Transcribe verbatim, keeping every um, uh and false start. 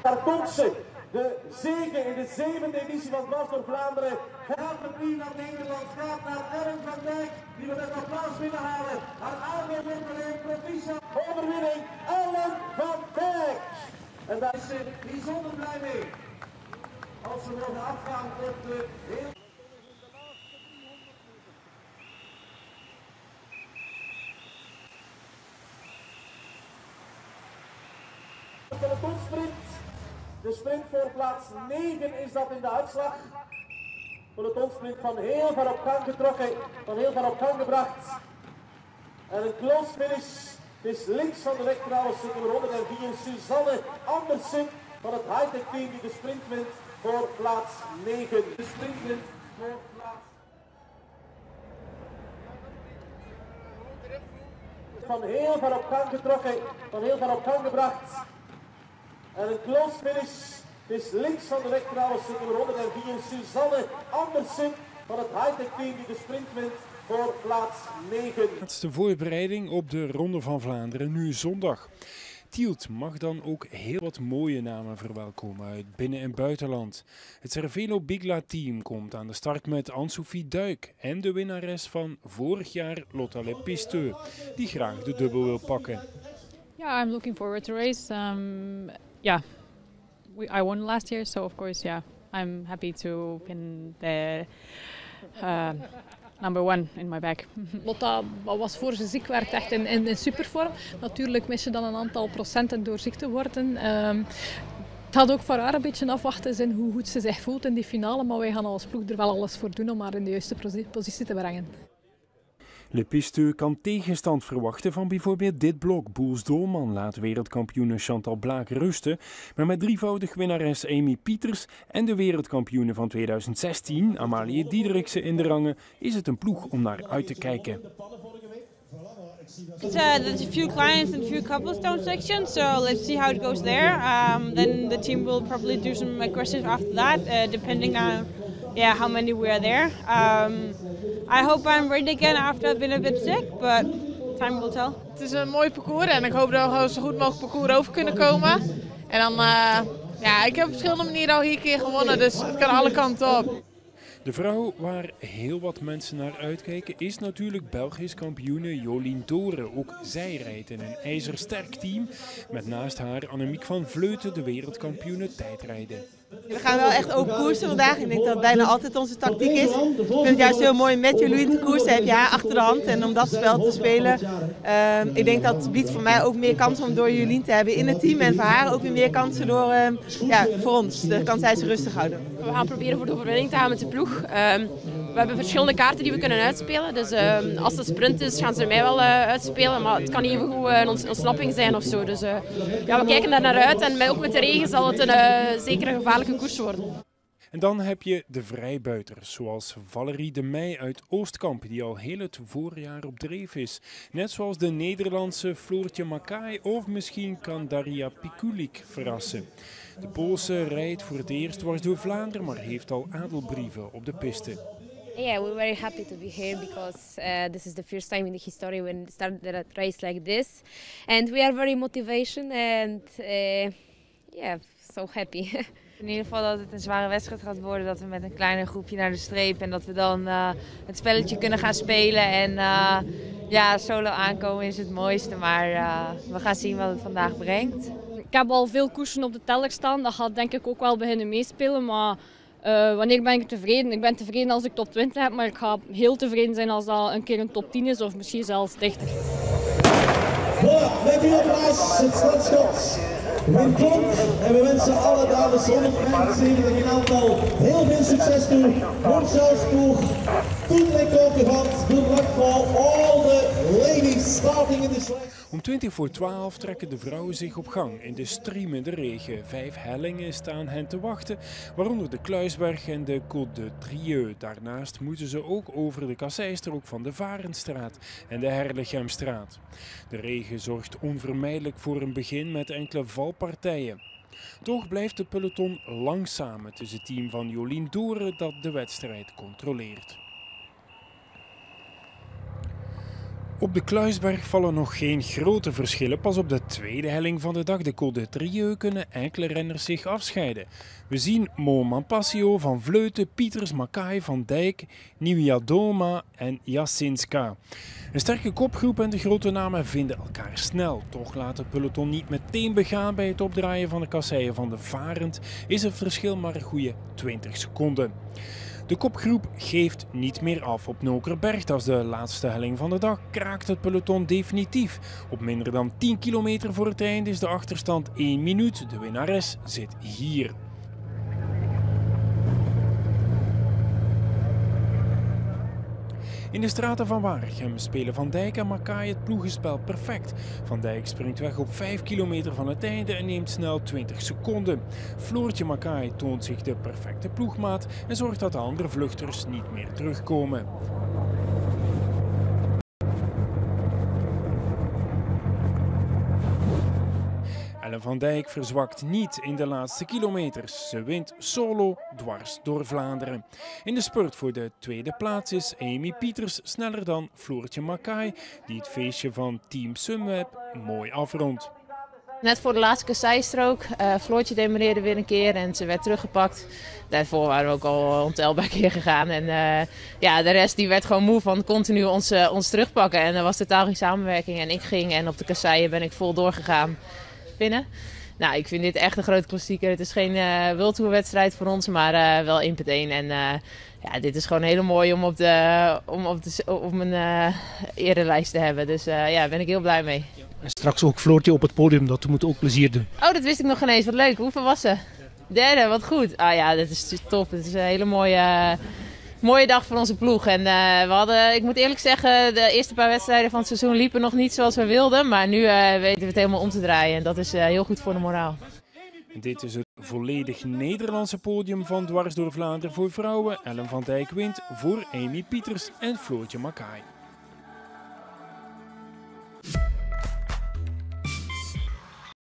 Kartonse, de zege in de zevende editie van Dwars door Vlaanderen. Gaat de prix naar Nederland, gaat naar Ellen van Dijk, die we met applaus binnenhalen. Haar aandacht wordt alleen proficiat overwinning, Ellen van Dijk. En daar is ze bijzonder blij mee. Als ze mogen afgaan op de heel... De pelotonsprint. De sprint voor plaats negen is dat in de uitslag. Pelotonsprint van heel ver op gang getrokken, van heel ver op gang gebracht. En een close finish. Het is links van de weg trouwens, nummer honderdvier, Suzanne Andersen van het high-tech team die de sprint wint voor plaats negen. De sprint wint voor plaats... Van heel ver op gang getrokken, van heel ver op gang gebracht. En een close finish. Het is links van de weg trouwens, nummer honderdvier, Suzanne Andersen van het high-tech team die de sprint wint voor plaats negen. Het is de voorbereiding op de Ronde van Vlaanderen, nu zondag. Tielt mag dan ook heel wat mooie namen verwelkomen uit binnen- en buitenland. Het Cervelo Bigla team komt aan de start met Anne-Sophie Duik en de winnares van vorig jaar, Lotta Lepisteux, die graag de dubbel wil pakken. Yeah, I'm looking forward to race. Um, yeah, we, I won last year, so of course, yeah, I'm happy to pin the uh, number one in my bag. Lotta was voor ze ziek werd echt in, in, in supervorm. Natuurlijk mis je dan een aantal procenten door ziek te worden. Um, het had ook voor haar een beetje afwachten zijn hoe goed ze zich voelt in die finale, maar wij gaan als ploeg er wel alles voor doen om haar in de juiste positie te brengen. Lepisteux kan tegenstand verwachten van bijvoorbeeld dit blok. Boels Dolman laat wereldkampioene Chantal Blaak rusten. Maar met drievoudig winnares Amy Pieters en de wereldkampioene van tweeduizend zestien, Amalie Diederiksen in de rangen, is het een ploeg om naar uit te kijken. It's, uh, there's a few clients and a few cobblestone sections, so let's see how it goes there. Um, then the team will probably do some aggressive after that, uh, depending on yeah, how many we are there. Um, I hope I'm ready again after I've been a bit sick, but time will tell. Het is een mooi parcours en ik hoop dat we zo goed mogelijk parcours over kunnen komen. En dan, uh, ja, ik heb op verschillende manieren al hier een keer gewonnen, dus het kan alle kanten op. De vrouw waar heel wat mensen naar uitkijken is natuurlijk Belgisch kampioene Jolien Doren. Ook zij rijdt in een ijzersterk team met naast haar Annemiek van Vleuten, de wereldkampioene tijdrijden. We gaan wel echt open koersen vandaag. Ik denk dat het bijna altijd onze tactiek is. Ik vind het juist heel mooi met Jolien te koersen. Heb je haar achter de hand en om dat spel te spelen. Uh, ik denk dat het biedt voor mij ook meer kansen om door Jolien te hebben in het team. En voor haar ook weer meer kansen door, uh, ja, voor ons. Dan kan zij ze rustig houden. We gaan proberen voor de overwinning te gaan met de ploeg. Um, we hebben verschillende kaarten die we kunnen uitspelen. Dus um, als het sprint is, gaan ze mij wel uh, uitspelen. Maar het kan even goed uh, een ons ontsnapping zijn of zo. Dus uh, ja, we kijken daar naar uit. En met, ook met de regen zal het een uh, zekere gevaarlijke koers worden. En dan heb je de vrijbuiters, zoals Valerie de Meij uit Oostkamp, die al heel het voorjaar op dreef is. Net zoals de Nederlandse Floortje Makai of misschien kan Daria Pikulik verrassen. De Poolse rijdt voor het eerst dwars door Vlaanderen, maar heeft al adelbrieven op de piste. Yeah, we're very happy to be here because uh, this is the first time in the history when we started a race like this. And we are very motivation and uh, yeah, so happy. In ieder geval dat het een zware wedstrijd gaat worden, dat we met een kleiner groepje naar de streep en dat we dan uh, het spelletje kunnen gaan spelen. En uh, ja, solo aankomen is het mooiste, maar uh, we gaan zien wat het vandaag brengt. Ik heb al veel koersen op de teller staan, dat gaat denk ik ook wel beginnen meespelen, maar uh, wanneer ben ik tevreden? Ik ben tevreden als ik top twintig heb, maar ik ga heel tevreden zijn als dat een keer een top tien is of misschien zelfs dichter. Voilà, met die applaus, het startschot. Weer klonk en we wensen alle dames honderdvijfenzeventig in aantal heel veel succes toe. Voor Charles ploeg, toen ik ook gehad, good luck for all the ladies starting in the race. Om twintig voor twaalf trekken de vrouwen zich op gang in de striemende regen. Vijf hellingen staan hen te wachten, waaronder de Kluisberg en de Côte de Trieux. Daarnaast moeten ze ook over de Kasseistrook van de Varenstraat en de Herlegemstraat. De regen zorgt onvermijdelijk voor een begin met enkele valpartijen. Toch blijft de peloton langzaam. Het is het team van Jolien Doren dat de wedstrijd controleert. Op de Kluisberg vallen nog geen grote verschillen. Pas op de tweede helling van de dag, de Col de Trieux, kunnen enkele renners zich afscheiden. We zien Mo Mampasio, Van Vleuten, Pieters, Mackay, Van Dijk, Niewiadoma en Jasinska. Een sterke kopgroep en de grote namen vinden elkaar snel. Toch laat het peloton niet meteen begaan. Bij het opdraaien van de kasseien van de Varend is het verschil maar een goede twintig seconden. De kopgroep geeft niet meer af op Nokerberg. Dat is de laatste helling van de dag. Kraakt het peloton definitief. Op minder dan tien kilometer voor het einde is de achterstand één minuut. De winnares zit hier. In de straten van Waregem spelen Van Dijk en Mackay het ploegenspel perfect. Van Dijk springt weg op vijf kilometer van het einde en neemt snel twintig seconden. Floortje Mackay toont zich de perfecte ploegmaat en zorgt dat de andere vluchters niet meer terugkomen. Ellen van Dijk verzwakt niet in de laatste kilometers. Ze wint solo dwars door Vlaanderen. In de spurt voor de tweede plaats is Amy Pieters sneller dan Floortje Mackay, die het feestje van Team Sunweb mooi afrondt. Net voor de laatste kasseistrook, uh, Floortje demereerde weer een keer en ze werd teruggepakt. Daarvoor waren we ook al ontelbaar keer gegaan. En uh, ja, de rest die werd gewoon moe van continu ons, uh, ons terugpakken. En er was totaal geen samenwerking en ik ging en op de kasseien ben ik vol doorgegaan. Binnen. Nou, ik vind dit echt een grote klassieker. Het is geen uh, World Tour wedstrijd voor ons, maar uh, wel één punt één. En uh, ja, dit is gewoon heel mooi om op, de, om op, de, op mijn uh, erelijst te hebben. Dus uh, ja, daar ben ik heel blij mee. En straks ook Floortje op het podium, dat moet ook plezier doen. Oh, dat wist ik nog geen eens. Wat leuk. Hoeveel was ze? Derde, wat goed. Ah ja, dat is top. Het is een hele mooie... Uh, Mooie dag voor onze ploeg. En uh, we hadden, ik moet eerlijk zeggen, de eerste paar wedstrijden van het seizoen liepen nog niet zoals we wilden. Maar nu uh, weten we het helemaal om te draaien. En dat is uh, heel goed voor de moraal. En dit is het volledig Nederlandse podium van Dwars door Vlaanderen voor vrouwen. Ellen van Dijk wint voor Amy Pieters en Floortje Mackay.